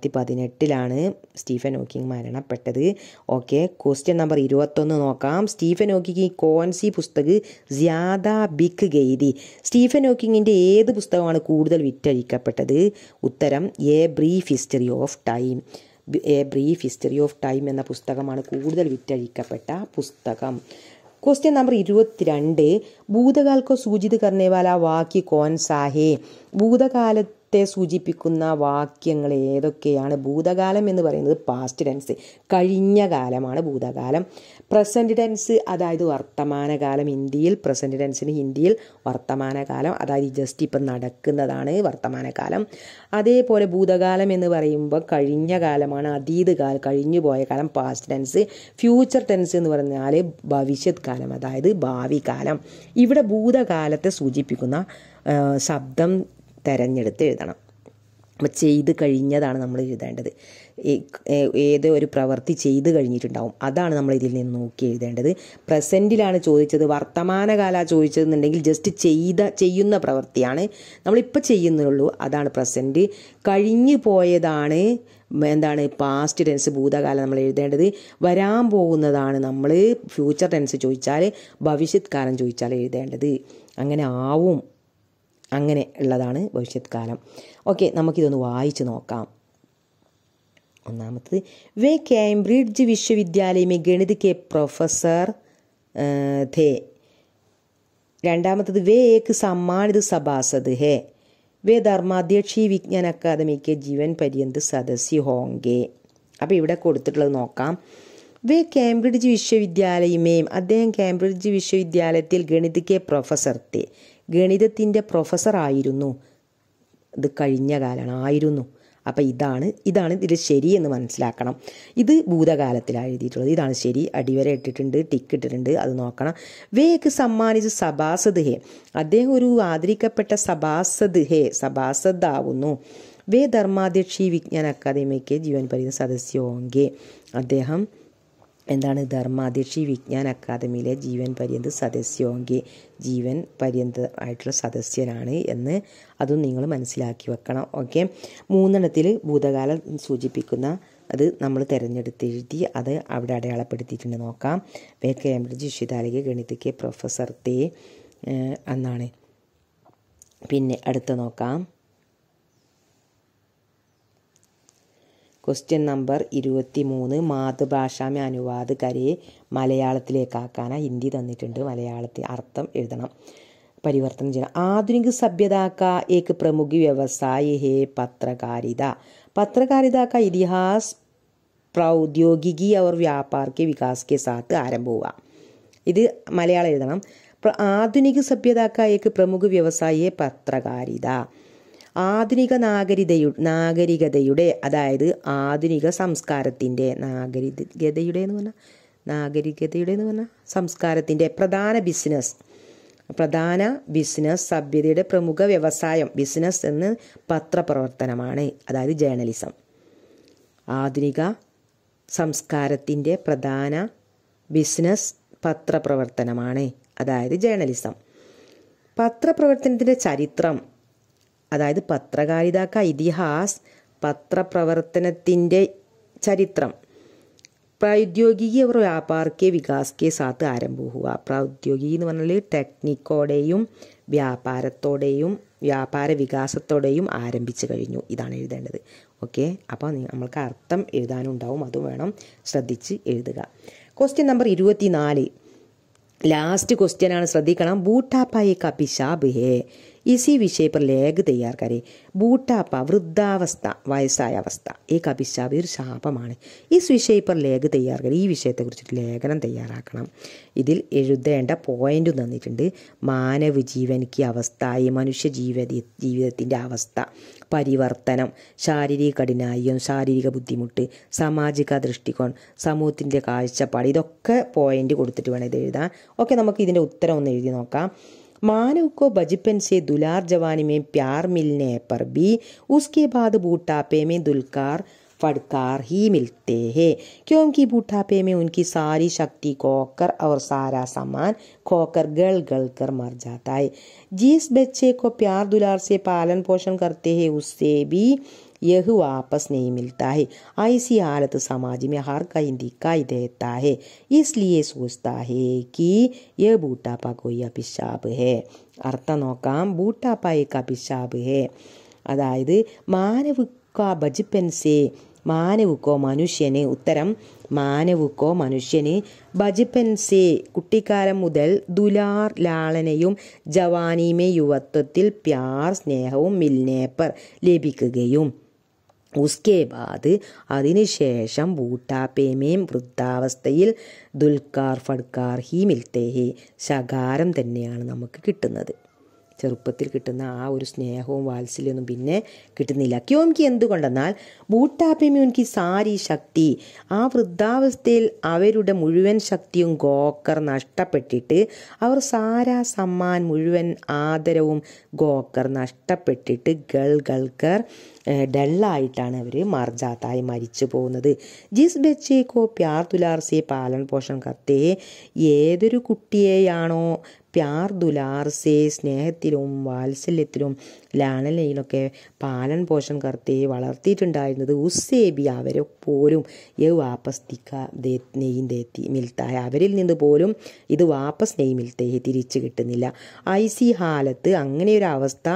2018 സ്റ്റീഫൻ ഹോക്കിംഗ് മരണപ്പെട്ടത്. ഓക്കെ, ക്വസ്റ്റ്യൻ നമ്പർ 21 നോക്കാം. സ്റ്റീഫൻ ഹോക്കിംഗ് കോൺസി പുസ്തക് ജ്യാദ ബിക്ക് ഗെയ്തി. സ്റ്റീഫൻ ഹോക്കിങ്ങിൻ്റെ ഏത് പുസ്തകമാണ് കൂടുതൽ വിറ്റഴിക്കപ്പെട്ടത്? ഉത്തരം A Brief History of Time. A Brief History of Time എന്ന പുസ്തകമാണ് കൂടുതൽ വിറ്റഴിക്കപ്പെട്ട പുസ്തകം. Question number 22. भूतकाल को सूचित करने वाला वाक्य कौन सा है? ഭൂതകാലത്തെ സൂചിപ്പിക്കുന്ന വാക്യങ്ങൾ ഏതൊക്കെയാണ്? ഭൂതകാലം എന്ന് പറയുന്നത് പാസ്റ്റ് ടെൻസ്, കഴിഞ്ഞ കാലമാണ് ഭൂതകാലം. പ്രസൻറ്റ് ടെൻസ് അതായത് വർത്തമാനകാലം, ഹിന്ദിയിൽ പ്രസൻറ്റ് ടെൻസിന് ഹിന്ദിയിൽ വർത്തമാനകാലം, അതായത് ജസ്റ്റ് ഇപ്പം നടക്കുന്നതാണ് വർത്തമാനകാലം. അതേപോലെ ഭൂതകാലം എന്ന് പറയുമ്പോൾ കഴിഞ്ഞ കാലമാണ്, അതീതകാലം കഴിഞ്ഞു പോയ കാലം പാസ്റ്റ് ടെൻസ്. ഫ്യൂച്ചർ ടെൻസ് എന്ന് പറഞ്ഞാൽ ഭവിഷ്യത് കാലം, അതായത് ഭാവി കാലം. ഇവിടെ ഭൂതകാലത്തെ സൂചിപ്പിക്കുന്ന ശബ്ദം തിരഞ്ഞെടുത്ത് എഴുതണം. അപ്പോൾ ചെയ്ത് കഴിഞ്ഞതാണ് നമ്മൾ എഴുതേണ്ടത്. ഏതോ ഒരു പ്രവൃത്തി ചെയ്ത് കഴിഞ്ഞിട്ടുണ്ടാവും, അതാണ് നമ്മൾ ഇതിൽ നിന്ന് നോക്കി എഴുതേണ്ടത്. പ്രസൻറ്റിലാണ് ചോദിച്ചത്, വർത്തമാനകാല ചോദിച്ചതെന്നുണ്ടെങ്കിൽ ജസ്റ്റ് ചെയ്യുന്ന പ്രവൃത്തിയാണ് നമ്മളിപ്പോൾ ചെയ്യുന്നുള്ളൂ, അതാണ് പ്രസൻറ്റ്. കഴിഞ്ഞു പോയതാണ് പാസ്റ്റ് ടെൻസ്, ഭൂതകാലം നമ്മൾ എഴുതേണ്ടത്. വരാൻ പോകുന്നതാണ് നമ്മൾ ഫ്യൂച്ചർ ടെൻസ് ചോദിച്ചാൽ, ഭവിഷ്യത് കാലം ചോദിച്ചാൽ എഴുതേണ്ടത്. അങ്ങനെ ആവും, അങ്ങനെ ഉള്ളതാണ് ഭവിഷ്യത് കാലം. ഓക്കെ, നമുക്കിതൊന്ന് വായിച്ച് നോക്കാം. ഒന്നാമത്തത് വേ കേംബ്രിഡ്ജ് വിശ്വവിദ്യാലയ में गणित के प्रोफेसर थे. രണ്ടാമത്തത് വേ एक सम्मानित सभासद है. വേ ധർമാധ്യക്ഷി വിജ്ഞാൻ അക്കാദമി के जीवन पर्यंत सदस्य होंगे. അപ്പോൾ ഇവിടെ കൊടുത്തിട്ടുള്ളത് നോക്കാം. വേ കേംബ്രിഡ്ജ് വിശ്വവിദ്യാലയമേയും, അദ്ദേഹം കേംബ്രിഡ്ജ് വിശ്വവിദ്യാലയത്തിൽ ഗണിത കെ പ്രൊഫസർ थे. ഗണിതത്തിൻ്റെ പ്രൊഫസറായിരുന്നു. ഇത് കഴിഞ്ഞ കാലമാണ്, ആയിരുന്നു. അപ്പോൾ ഇതാണ് ഇതിൽ ശരിയെന്ന് മനസ്സിലാക്കണം. ഇത് ഭൂതകാലത്തിലാണ് എഴുതിയിട്ടുള്ളത്, ഇതാണ് ശരി. അടിവര ഇട്ടിട്ടുണ്ട്, ടിക്ക് ഇട്ടിട്ടുണ്ട്, അത് നോക്കണം. വേക്ക് സമ്മാനിച്ച് സഭാസദ് ഹേ. അദ്ദേഹം ഒരു ആദരിക്കപ്പെട്ട സഭാസദ് ആവുന്നു. വേ ധർമാധ്യക്ഷി വിജ്ഞാൻ അക്കാദമിക്ക് ജീവൻ പര്യന്ത സദസ്യ ഹോങ്കെ. അദ്ദേഹം എന്താണ് ധർമാധ്യക്ഷി വിജ്ഞാൻ അക്കാദമിയിലെ ജീവൻ പര്യന്ത് സദസ്യോങ്കി ജീവൻ പര്യന്ത് ആയിട്ടുള്ള സദസ്യനാണ് എന്ന് അതും നിങ്ങൾ മനസ്സിലാക്കി വെക്കണം. ഓക്കെ, 3 ഭൂതകാലം സൂചിപ്പിക്കുന്ന അത് നമ്മൾ തിരഞ്ഞെടുത്തെഴുതി അത് അവിടെ അടയാളപ്പെടുത്തിയിട്ടുണ്ട്. നോക്കാം. വേ കേംബ്രിഡ്ജ് വിശ്വവിദ്യാലയ ഗണിതയ്ക്ക് പ്രൊഫസർ തേ എന്നാണ്. പിന്നെ അടുത്ത നോക്കാം. ക്വസ്റ്റ്യൻ നമ്പർ 23 മാതൃഭാഷാമേ അനുവാദ് കരയെ മലയാളത്തിലേക്കാക്കാനാണ്. ഹിന്ദി തന്നിട്ടുണ്ട്, മലയാളത്തിൽ അർത്ഥം എഴുതണം, പരിവർത്തനം ചെയ്യണം. ആധുനിക സഭ്യത का एक प्रमुख व्यवसाय है पत्रकारिता. पत्रकारिता का इतिहास प्रौद्योगिकी और व्यापार के विकास के साथ आरंभ हुआ. ഇത് മലയാളം എഴുതണം. ആധുനിക സഭ്യത का एक प्रमुख व्यवसाय है पत्रकारिता. ആധുനിക നാഗരികതയുടെ അതായത് ആധുനിക സംസ്കാരത്തിൻ്റെ നാഗരികതയുടെ എന്ന് പറഞ്ഞാൽ സംസ്കാരത്തിൻ്റെ പ്രധാന ബിസിനസ് സഭ്യതയുടെ പ്രമുഖ വ്യവസായം ബിസിനസ് എന്ന് പത്രപ്രവർത്തനമാണ്, അതായത് ജേർണലിസം. ആധുനിക സംസ്കാരത്തിൻ്റെ പ്രധാന ബിസിനസ് പത്രപ്രവർത്തനമാണ്, അതായത് ജേർണലിസം. പത്രപ്രവർത്തനത്തിൻ്റെ ചരിത്രം, അതായത് പത്രകാരിതാക്ക ഇതിഹാസ് പത്രപ്രവർത്തനത്തിൻ്റെ ചരിത്രം. പ്രൗദ്യോഗികി और व्यापार के विकास के साथ आरंभ हुआ. പ്രൗദ്യോഗികി എന്ന് പറഞ്ഞാൽ ടെക്നിക്കോടെയും വ്യാപാരത്തോടെയും വ്യാപാര വികാസത്തോടെയും ആരംഭിച്ചു കഴിഞ്ഞു. ഇതാണ് എഴുതേണ്ടത്. ഓക്കെ, അപ്പോൾ നമ്മൾക്ക് അർത്ഥം എഴുതാനുണ്ടാവും, അതും വേണം ശ്രദ്ധിച്ച് എഴുതുക. ക്വസ്റ്റ്യൻ നമ്പർ 24 लास्ट क्वेश्चन ആണ്, ശ്രദ്ധിക്കണം. बूढ़ापा एक अभिशाप है, इसी विषय पर लेख तैयार करें. ബൂട്ടാപ്പ വൃദ്ധാവസ്ഥ, വയസ്സായ അവസ്ഥ, एक अभिशाप ഒരു ശാപമാണ്. इस विषय पर लेख तैयार करें. ഈ വിഷയത്തെക്കുറിച്ചിട്ട് ലേഖനം തയ്യാറാക്കണം. ഇതിൽ എഴുതേണ്ട പോയിന്റ് തന്നിട്ടുണ്ട്. മാനവ ജീവനിക്ക് അവസ്ഥ, മനുഷ്യ ജീവിതത്തിൻ്റെ അവസ്ഥ, പരിവർത്തനം, ശാരീരിക കഠിനായം, ശാരീരിക ബുദ്ധിമുട്ട്, സാമാജിക ദൃഷ്ടികോൺ, സമൂഹത്തിൻ്റെ കാഴ്ചപ്പാട്, ഇതൊക്കെ പോയിന്റ് കൊടുത്തിട്ട് വേണം ഇത് എഴുതാൻ. ഓക്കെ, നമുക്ക് ഇതിൻ്റെ ഉത്തരം ഒന്ന് എഴുതി നോക്കാം. मानव को बचपन से दुलार जवानी में प्यार मिलने पर भी उसके बाद बूढ़ापे में दुलकार फटकार ही मिलते हैं, क्योंकि बूढ़ापे में उनकी सारी शक्ति खोकर और सारा सामान खोकर गल गल कर मर जाता है. जिस बच्चे को प्यार दुलार से पालन पोषण करते हैं उससे भी यह वापस नहीं मिलता है. ऐसी हालत समाज में हर कहीं दिखाई देता है. इसलिए सोचता है कि यह बूढ़ापा कोई अभिशाप है. അർത്ഥം നോക്കാം. ബൂട്ടാപ്പ एक अभिशाप है, അതായത് മാനവുക്കോ ബജ്പൻസേ, മാനവുക്കോ മനുഷ്യന്, ഉത്തരം മാനവുക്കോ മനുഷ്യന്, ബജ്പൻസേ കുട്ടിക്കാലം മുതൽ, ദുലാർ ലാളനയും, ജവാനിമേ യുവത്വത്തിൽ പ്യാർ സ്നേഹവും, മിൽനേപ്പർ ലഭിക്കുകയും, ഉസ്കെ ബാദ് അതിനുശേഷം, ബൂട്ടാപ്പേമേം വൃദ്ധാവസ്ഥയിൽ, ദുൽക്കാർ ഫഡ്കാർ ഹി മിൽത്തേ ഹി ശകാരം തന്നെയാണ് നമുക്ക് കിട്ടുന്നത്. ചെറുപ്പത്തിൽ കിട്ടുന്ന ആ ഒരു സ്നേഹവും വാത്സല്യമൊന്നും പിന്നെ കിട്ടുന്നില്ല. ക്യോംകി എന്തുകൊണ്ടെന്നാൽ ബൂട്ടാപ്പേമേൻകി സാരി ശക്തി, ആ വൃദ്ധാവസ്ഥയിൽ അവരുടെ മുഴുവൻ ശക്തിയും ഗോക്കർ നഷ്ടപ്പെട്ടിട്ട്, അവർ സാരാ സമ്മാൻ മുഴുവൻ ആദരവും ഗോക്കർ നഷ്ടപ്പെട്ടിട്ട്, ഗൾകർ ഡള്ളായിട്ടാണ് അവർ മർജാത്തായി മരിച്ചു പോകുന്നത്. ജിസ് ബച്ചേക്കോ പ്യാർ തുലാർ സേ പാലൻ പോഷൺ കർത്തേ, ഏതൊരു കുട്ടിയെയാണോ പ്യാർ ദുലാർ സേ സ്നേഹത്തിലും വാത്സല്യത്തിലും ലാളനയിലൊക്കെ പാലൻ പോഷൺ കർത്തേ വളർത്തിയിട്ടുണ്ടായിരുന്നത്, ഉസ്സേബി അവരെ പോലും വാപ്പസ് നെയ്യും തേത്തി മിൽത്തായ അവരിൽ നിന്ന് പോലും ഇത് വാപ്പസ് നെയ് മിൽത്തേ തിരിച്ചു കിട്ടുന്നില്ല. ഐസി ഹാലത്ത് അങ്ങനെയൊരു അവസ്ഥ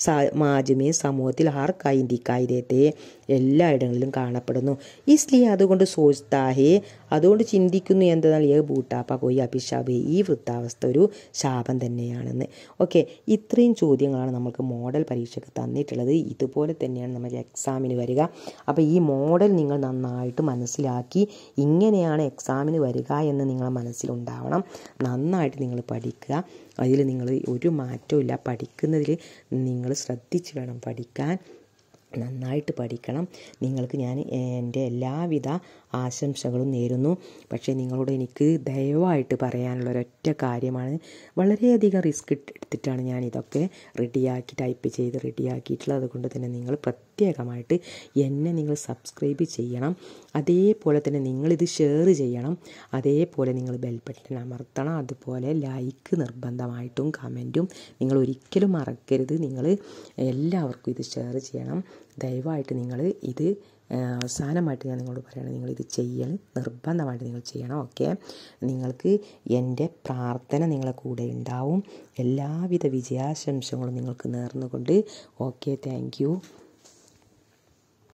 സമാജമേ സമൂഹത്തിൽ ഹർ കൈന്തിക്കായി ദേത്തേ എല്ലായിടങ്ങളിലും കാണപ്പെടുന്നു. ഇസ്ലിയെ അതുകൊണ്ട് സോച്താഹേ അതുകൊണ്ട് ചിന്തിക്കുന്നു എന്തെന്നാൽ ബൂട്ടാപ്പ കോയി അഭിശാപേ ഈ വൃദ്ധാവസ്ഥ ഒരു ശാപം തന്നെയാണെന്ന്. ഓക്കെ, ഇത്രയും ചോദ്യങ്ങളാണ് നമുക്ക് മോഡൽ പരീക്ഷയ്ക്ക് തന്നിട്ടുള്ളത്. ഇതുപോലെ തന്നെയാണ് നമുക്ക് എക്സാമിന് വരിക. അപ്പോൾ ഈ മോഡൽ നിങ്ങൾ നന്നായിട്ട് മനസ്സിലാക്കി ഇങ്ങനെയാണ് എക്സാമിന് വരിക എന്ന് നിങ്ങളെ മനസ്സിലുണ്ടാവണം. നന്നായിട്ട് നിങ്ങൾ പഠിക്കുക. അതിൽ നിങ്ങൾ ഒരു മാറ്റവും ഇല്ല. പഠിക്കുന്നതിൽ നിങ്ങൾ ശ്രദ്ധിച്ച് വേണം പഠിക്കാൻ. നന്നായിട്ട് പഠിക്കണം. നിങ്ങൾക്ക് ഞാൻ എൻ്റെ എല്ലാവിധ ആശംസകളും നേരുന്നു. പക്ഷേ നിങ്ങളോട് എനിക്ക് ദയവായിട്ട് പറയാനുള്ള ഒരൊറ്റ കാര്യമാണ്, വളരെയധികം റിസ്ക് എടുത്തിട്ടാണ് ഞാനിതൊക്കെ ടൈപ്പ് ചെയ്ത് റെഡിയാക്കിയിട്ടുള്ളത്. അതുകൊണ്ട് തന്നെ നിങ്ങൾ പ്രത്യേകമായിട്ട് എന്നെ നിങ്ങൾ സബ്സ്ക്രൈബ് ചെയ്യണം. അതേപോലെ തന്നെ നിങ്ങളിത് ഷെയർ ചെയ്യണം. അതേപോലെ നിങ്ങൾ ബെൽ ബട്ടൺ അമർത്തണം. അതുപോലെ ലൈക്ക് നിർബന്ധമായിട്ടും കമൻറ്റും നിങ്ങൾ ഒരിക്കലും മറക്കരുത്. നിങ്ങൾ എല്ലാവർക്കും ഇത് ഷെയർ ചെയ്യണം. ദയവായിട്ട് നിങ്ങൾ ഇത് അവസാനമായിട്ട് ഞാൻ നിങ്ങളോട് പറയുകയാണ്, നിങ്ങളിത് നിർബന്ധമായിട്ട് നിങ്ങൾ ചെയ്യണം. ഓക്കെ, നിങ്ങൾക്ക് എൻ്റെ പ്രാർത്ഥന നിങ്ങളെ കൂടെ ഉണ്ടാവും. എല്ലാവിധ വിജയാശംസകളും നിങ്ങൾക്ക് നേർന്നുകൊണ്ട് ഓക്കെ, താങ്ക് യു.